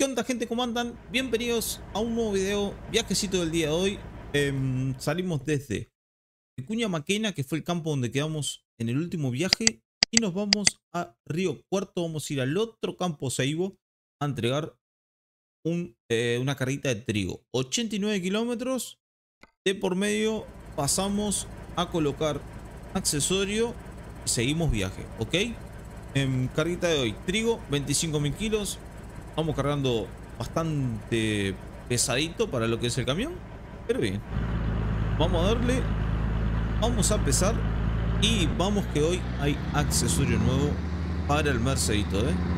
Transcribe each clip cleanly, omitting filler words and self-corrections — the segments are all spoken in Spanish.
¿Qué onda, gente? ¿Cómo andan? Bienvenidos a un nuevo video, viajecito del día de hoy. Salimos desde Vicuña Maquena, que fue el campo donde quedamos en el último viaje, y nos vamos a Río Cuarto. Vamos a ir al otro campo Seibo a entregar una carrita de trigo. 89 kilómetros de por medio, pasamos a colocar accesorio y seguimos viaje, ¿ok? Carguita de hoy, trigo, 25.000 kilos. Vamos cargando bastante pesadito para lo que es el camión, pero bien. Vamos a darle, vamos a empezar y vamos que hoy hay accesorio nuevo para el Mercedito,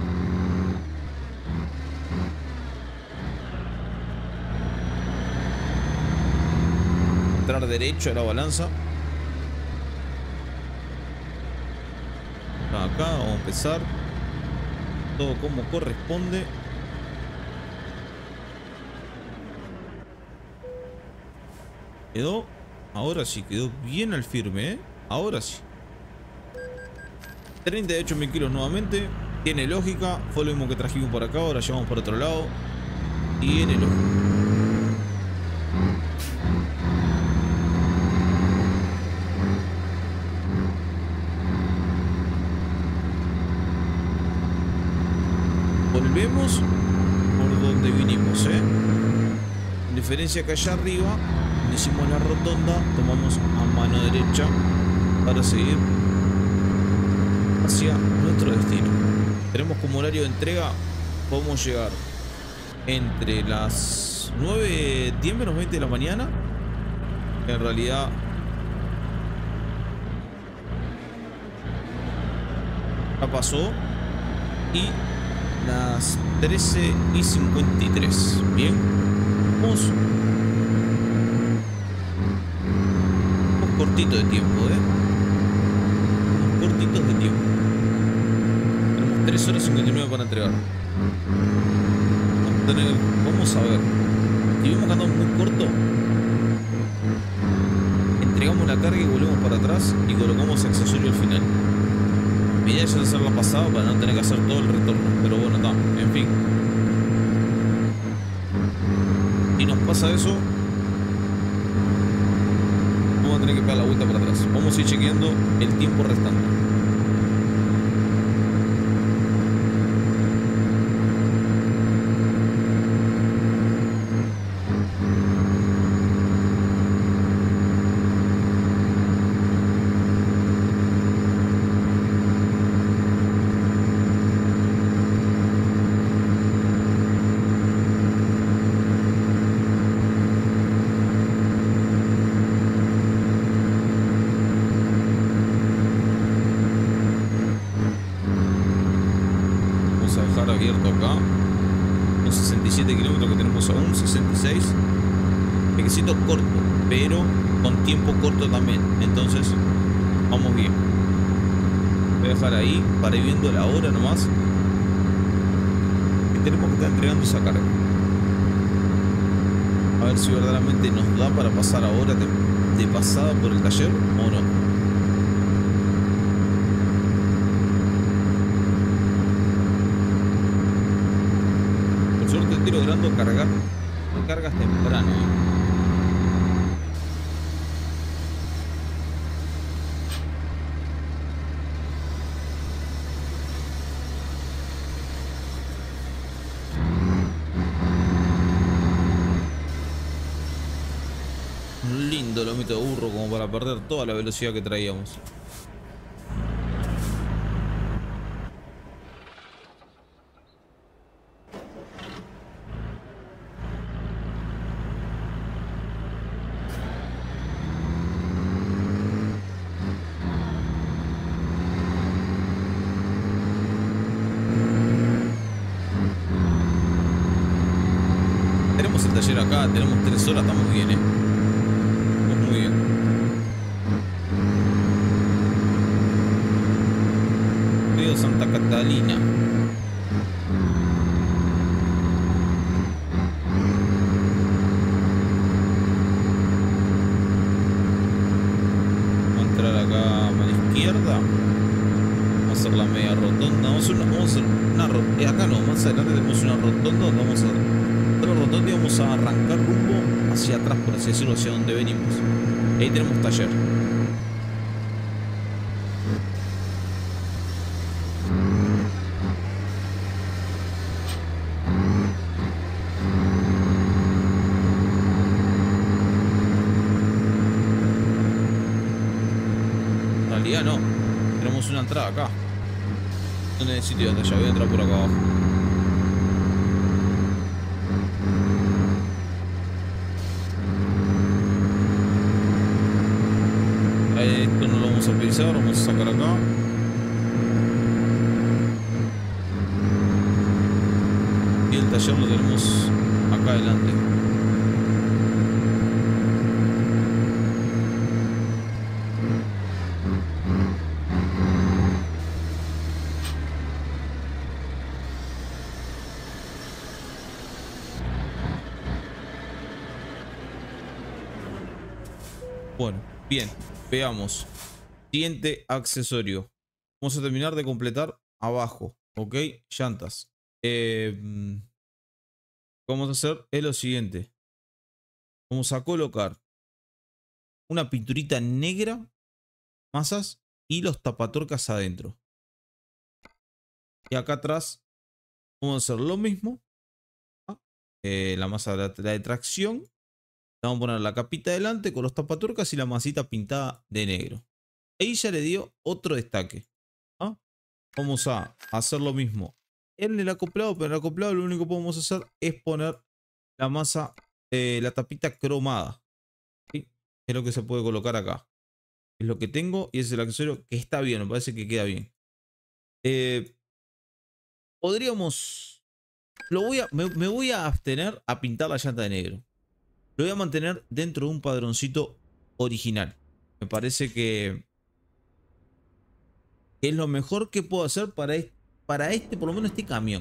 Entrar derecho a la balanza. Acá vamos a empezar todo como corresponde. Quedó, ahora sí, quedó bien al firme, ahora sí. 38.000 kilos nuevamente. Tiene lógica. Fue lo mismo que trajimos por acá. Ahora llevamos por otro lado. Tiene lógica. Volvemos por donde vinimos, En diferencia que allá arriba hicimos la rotonda, tomamos a mano derecha para seguir hacia nuestro destino. Tenemos como horario de entrega, podemos llegar entre las 9, 10 menos 20 de la mañana, que en realidad ya pasó, y las 13:53. Bien, vamos cortito de tiempo, unos cortitos de tiempo. Tenemos 3 horas 59 para entregar. Vamos a ver. Si vemos que andamos muy corto, entregamos la carga y volvemos para atrás y colocamos accesorio al final. Mi idea es hacer la pasada para no tener que hacer todo el retorno, pero bueno, está, en fin. Si nos pasa eso, vamos a tener que pegar la vuelta para atrás. Vamos a ir chequeando el tiempo restante. Abierto acá, los 67 kilómetros que tenemos aún, 66. Pequecito corto, pero con tiempo corto también, entonces vamos bien. Voy a dejar ahí para ir viendo la hora nomás que tenemos que estar entregando esa carga. A ver si verdaderamente nos da para pasar ahora de pasada por el taller o no. Estoy logrando cargar cargas temprano, Un lindo lomito de burro como para perder toda la velocidad que traíamos. Tenemos el taller acá, tenemos 3 horas, estamos bien, Estamos muy bien. Río Santa Catalina. Vamos a entrar acá a mano izquierda. Vamos a la media rotonda. Vamos a hacer acá no, más adelante tenemos una rotonda donde vamos a hacer la rotonda y vamos a arrancar rumbo hacia atrás, por así decirlo, hacia donde venimos. Ahí tenemos taller. En realidad no. Tenemos una entrada acá. No necesito ir hasta allá, voy a entrar por acá abajo. Esto no lo vamos a utilizar, vamos a sacar acá. Y el taller lo tenemos acá adelante. Bueno, bien, veamos. Siguiente accesorio. Vamos a terminar de completar abajo, ¿ok? Llantas. Lo que vamos a hacer es lo siguiente. Vamos a colocar una pinturita negra, masas y los tapatorcas adentro. Y acá atrás vamos a hacer lo mismo. La masa de tracción. Vamos a poner la capita delante con los tapaturcas y la masita pintada de negro. Ahí ya le dio otro destaque. ¿Ah? Vamos a hacer lo mismo en el acoplado, pero en el acoplado lo único que podemos hacer es poner la masa, la tapita cromada. ¿Sí? Es lo que se puede colocar acá. Es lo que tengo y es el accesorio que está bien, me parece que queda bien. Podríamos... me voy a abstener a pintar la llanta de negro. Lo voy a mantener dentro de un padroncito original. Me parece que es lo mejor que puedo hacer para por lo menos este camión.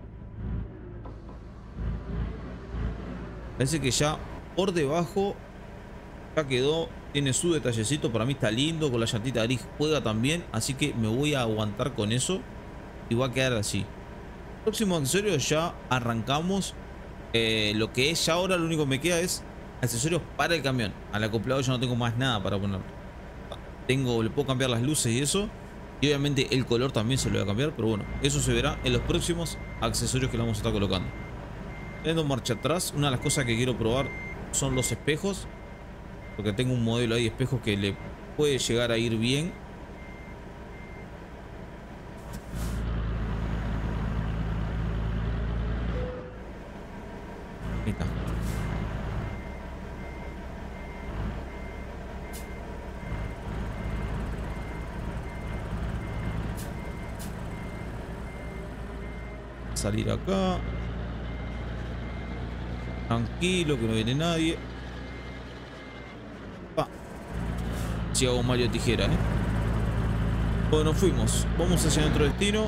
Parece que ya por debajo ya quedó, tiene su detallecito. Para mí está lindo, con la llantita gris juega también. Así que me voy a aguantar con eso y va a quedar así. Próximo accesorio ya arrancamos. Lo que es ya ahora, lo único que me queda es accesorios para el camión. Al acoplado ya no tengo más nada para poner. Le puedo cambiar las luces y eso. Y obviamente el color también se lo voy a cambiar. Pero bueno, eso se verá en los próximos accesorios que le vamos a estar colocando. Teniendo marcha atrás, una de las cosas que quiero probar son los espejos. Porque tengo un modelo ahí de espejos que le puede llegar a ir bien. Ahí está. Salir acá. Tranquilo, que no viene nadie. Si hago Mario Tijera, Bueno, fuimos. Vamos hacia nuestro destino.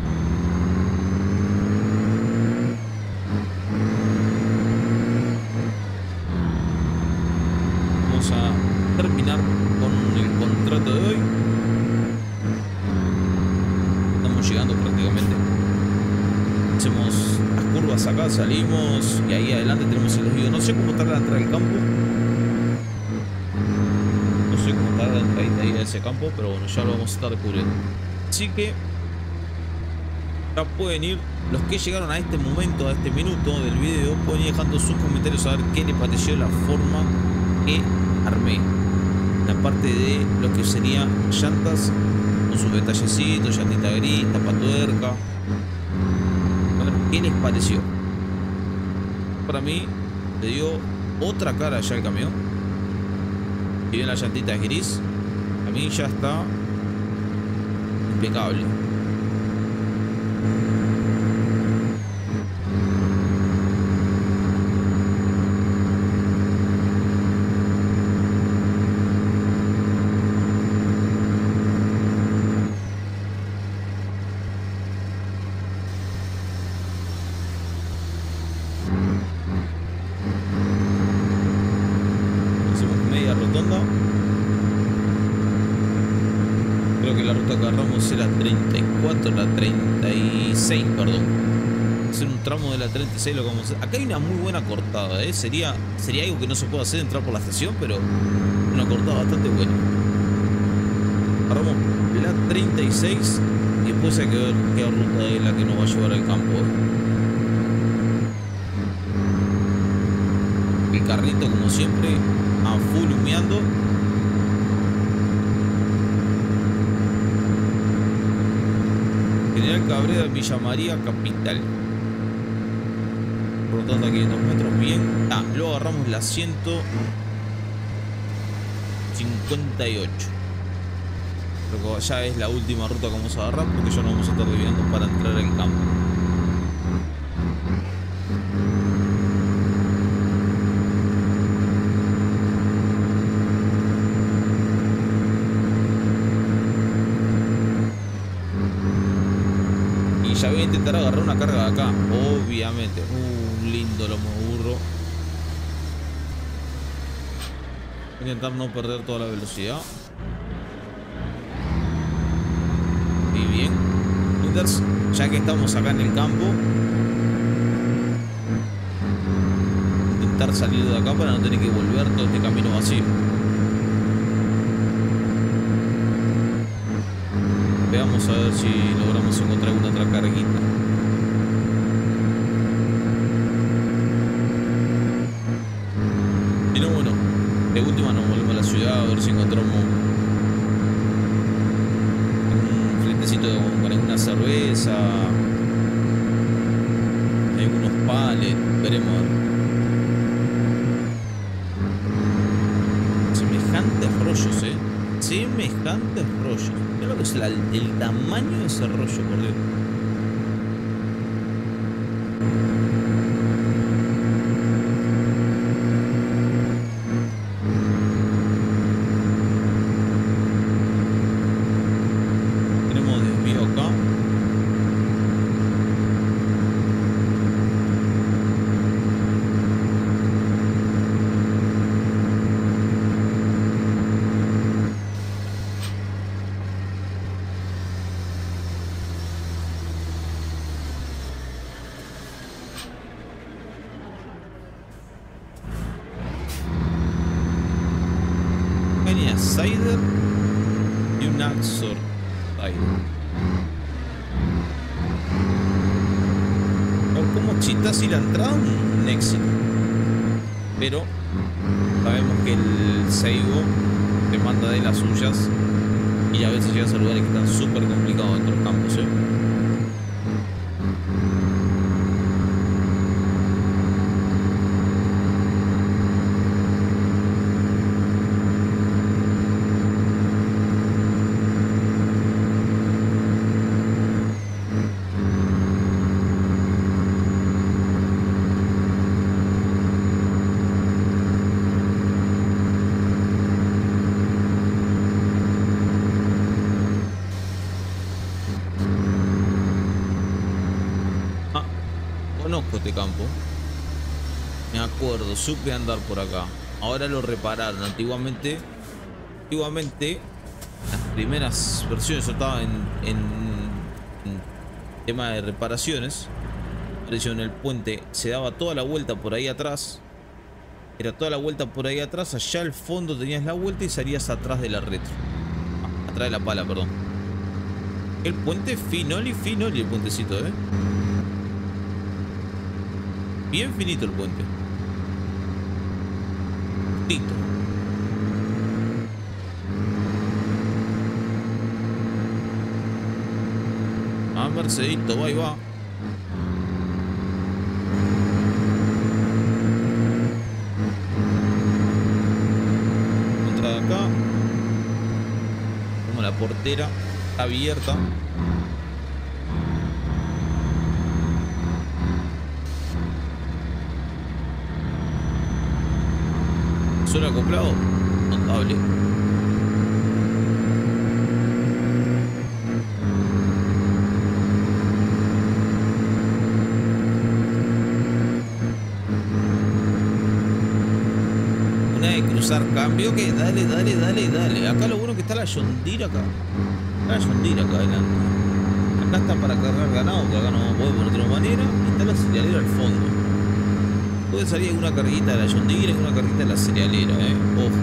Vamos a terminar con el contrato de hoy. Estamos llegando prácticamente. Hacemos las curvas acá, salimos y ahí adelante tenemos el desvío. No sé cómo tarda la entrada al campo. No sé cómo tarda la entrada ahí a ese campo, pero bueno, ya lo vamos a estar descubriendo. Así que ya pueden ir, los que llegaron a este momento, a este minuto del video, pueden ir dejando sus comentarios a ver qué les pareció la forma que armé. La parte de lo que sería llantas con sus detallecitos, llantita gris, tapatuerca. A ver qué les pareció. Para mí le dio otra cara ya al camión. Si bien la llantita es gris, a mí ya está impecable. creo que la ruta que agarramos era 34, la 36, perdón. Hacer un tramo de la 36 lo que vamos a hacer. Acá hay una muy buena cortada, ¿eh? Sería algo que no se puede hacer, entrar por la estación, pero una cortada bastante buena. Agarramos la 36 y después hay que ver qué ruta es la que nos va a llevar al campo, El carrito, como siempre, a full humeando. General Cabrera, Villa María, capital. Rotonda 500 metros, bien. Luego agarramos la 158. Creo que ya es la última ruta que vamos a agarrar porque ya nos vamos a estar desviando para entrar al campo. Y ya voy a intentar agarrar una carga de acá, obviamente. Un lindo lomo burro. Voy a intentar no perder toda la velocidad. Y bien, ya que estamos acá en el campo, intentar salir de acá para no tener que volver todo este camino vacío. Veamos a ver si logramos encontrar alguna otra carguita. Y no, bueno, de última nos volvemos a la ciudad a ver si encontramos con alguna cerveza, algunos palets, veremos. Semejantes rollos, semejantes rollos. Mira lo que es el tamaño de ese rollo, por Dios. Cider y un Axor Cider. Por cómo chitas y la entrada, un éxito. Pero sabemos que el Seibo te manda de las suyas y a veces llegas a lugares que están súper complicados dentro de los campos, Conozco este campo. Me acuerdo, supe andar por acá. Ahora lo repararon. Antiguamente las primeras versiones, yo estaba en tema de reparaciones. En el puente se daba toda la vuelta por ahí atrás. Era toda la vuelta por ahí atrás. Allá al fondo tenías la vuelta y salías atrás de la retro. Atrás de la pala, perdón. El puente finoli el puentecito, bien finito el puente. Tito. Mercedito, va y va. Entrada acá. Como la portera está abierta. Solo acoplado, notable. Una de cruzar cambio que dale. Acá lo bueno que está la John Deere acá. La Yondira acá adelante. Acá está para cargar ganado, que acá no vamos a poder poner de otra manera. Y está la cerealera al fondo. Puede salir alguna carguita de la Yondira y alguna carguita de la cerealera, ojo.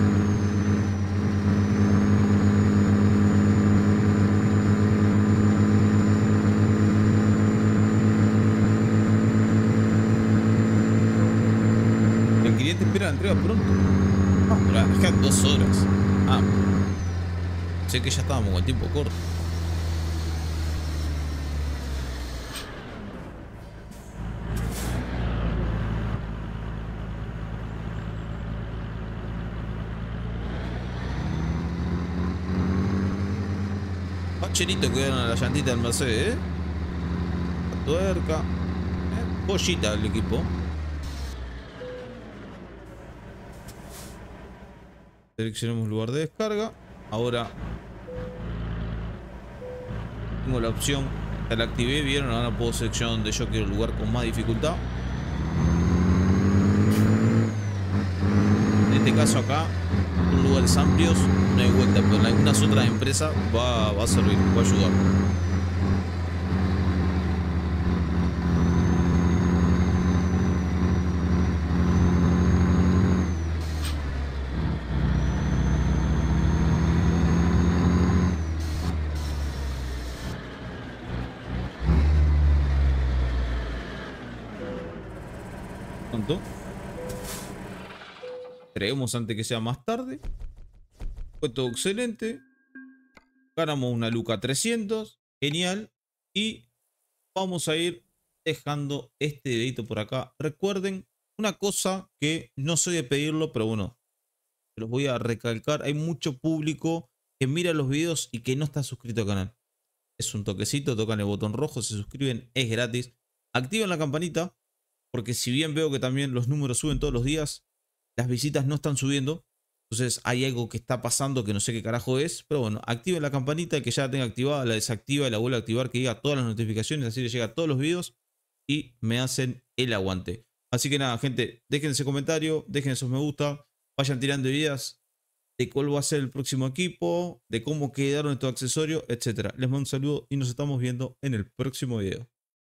El cliente espera la entrega pronto. Ah, pero nos quedan 2 horas. Ah, sé que ya estábamos con el tiempo corto. Pacherito que dieron a la llantita del Mercedes, La tuerca. Pollita el equipo. Seleccionemos lugar de descarga. Ahora tengo la opción. Ya la activé, vieron. Ahora puedo seleccionar donde yo quiero el lugar con más dificultad. En este caso acá, en lugares amplios, no hay vuelta, pero en algunas otras empresas va a servir, va a ayudar. ¿Cuánto? Creemos antes que sea más tarde. Fue todo excelente. Ganamos una Luca 300. Genial. Y vamos a ir dejando este videito por acá. Recuerden una cosa que no soy de pedirlo, pero bueno, se los voy a recalcar. Hay mucho público que mira los videos y que no está suscrito al canal. Es un toquecito, tocan el botón rojo, se suscriben, es gratis. Activen la campanita, porque si bien veo que también los números suben todos los días, las visitas no están subiendo. Entonces hay algo que está pasando que no sé qué carajo es. Pero bueno, activen la campanita, que ya la tenga activada, la desactiva y la vuelve a activar, que diga todas las notificaciones, así les llega a todos los videos y me hacen el aguante. Así que nada, gente, dejen ese comentario, dejen esos me gusta, vayan tirando ideas de cuál va a ser el próximo equipo, de cómo quedaron estos accesorios, etc. Les mando un saludo y nos estamos viendo en el próximo video.